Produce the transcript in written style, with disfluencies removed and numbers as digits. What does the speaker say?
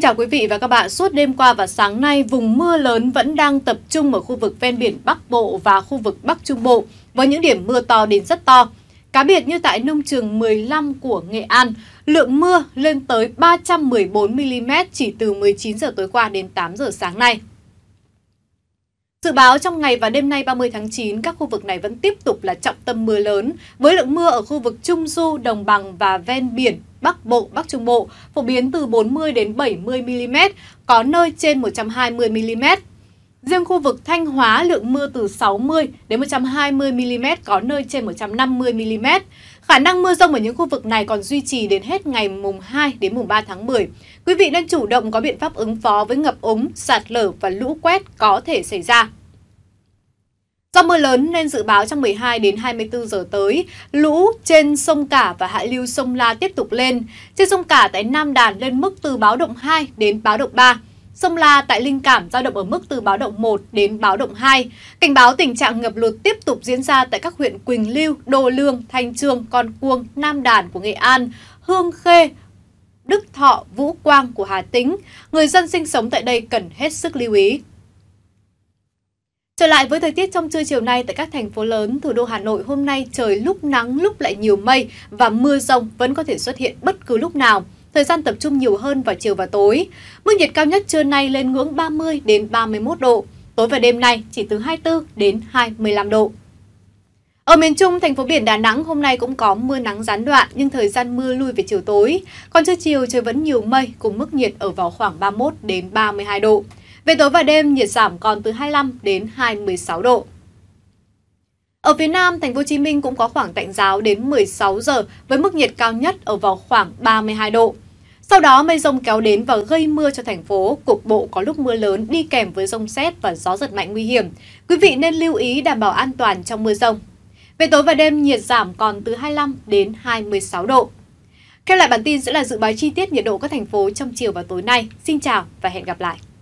chào quý vị và các bạn. Suốt đêm qua và sáng nay, vùng mưa lớn vẫn đang tập trung ở khu vực ven biển Bắc Bộ và khu vực Bắc Trung Bộ, với những điểm mưa to đến rất to. Cá biệt như tại nông trường 15 của Nghệ An, lượng mưa lên tới 314 mm chỉ từ 19 giờ tối qua đến 8 giờ sáng nay. Dự báo trong ngày và đêm nay 30 tháng 9, các khu vực này vẫn tiếp tục là trọng tâm mưa lớn, với lượng mưa ở khu vực Trung Du, Đồng bằng và ven biển Bắc Bộ, Bắc Trung Bộ phổ biến từ 40 đến 70 mm, có nơi trên 120 mm. Riêng khu vực Thanh Hóa, lượng mưa từ 60 đến 120 mm, có nơi trên 150 mm. Khả năng mưa dông ở những khu vực này còn duy trì đến hết ngày mùng 2 đến mùng 3 tháng 10. Quý vị nên chủ động có biện pháp ứng phó với ngập úng, sạt lở và lũ quét có thể xảy ra. Do mưa lớn nên dự báo trong 12 đến 24 giờ tới, lũ trên sông Cả và hạ lưu sông La tiếp tục lên. Trên sông Cả tại Nam Đàn lên mức từ báo động 2 đến báo động 3. Sông La tại Linh Cảm dao động ở mức từ báo động 1 đến báo động 2. Cảnh báo tình trạng ngập lụt tiếp tục diễn ra tại các huyện Quỳnh Lưu, Đô Lương, Thanh Chương, Con Cuông, Nam Đàn của Nghệ An, Hương Khê, Đức Thọ, Vũ Quang của Hà Tĩnh. Người dân sinh sống tại đây cần hết sức lưu ý. Trở lại với thời tiết trong trưa chiều nay tại các thành phố lớn, thủ đô Hà Nội hôm nay trời lúc nắng lúc lại nhiều mây và mưa dông vẫn có thể xuất hiện bất cứ lúc nào. Thời gian tập trung nhiều hơn vào chiều và tối. Mức nhiệt cao nhất trưa nay lên ngưỡng 30 đến 31 độ, tối và đêm nay chỉ từ 24 đến 25 độ. Ở miền Trung, thành phố biển Đà Nẵng hôm nay cũng có mưa nắng gián đoạn nhưng thời gian mưa lui về chiều tối. Còn trưa chiều trời vẫn nhiều mây cùng mức nhiệt ở vào khoảng 31 đến 32 độ. Về tối và đêm, nhiệt giảm còn từ 25 đến 26 độ. Ở phía Nam, thành phố Hồ Chí Minh cũng có khoảng tạnh ráo đến 16 giờ với mức nhiệt cao nhất ở vào khoảng 32 độ. Sau đó, mây rông kéo đến và gây mưa cho thành phố, cục bộ có lúc mưa lớn đi kèm với dông sét và gió giật mạnh nguy hiểm. Quý vị nên lưu ý đảm bảo an toàn trong mưa rông. Về tối và đêm, nhiệt giảm còn từ 25 đến 26 độ. Theo lại bản tin sẽ là dự báo chi tiết nhiệt độ các thành phố trong chiều và tối nay. Xin chào và hẹn gặp lại.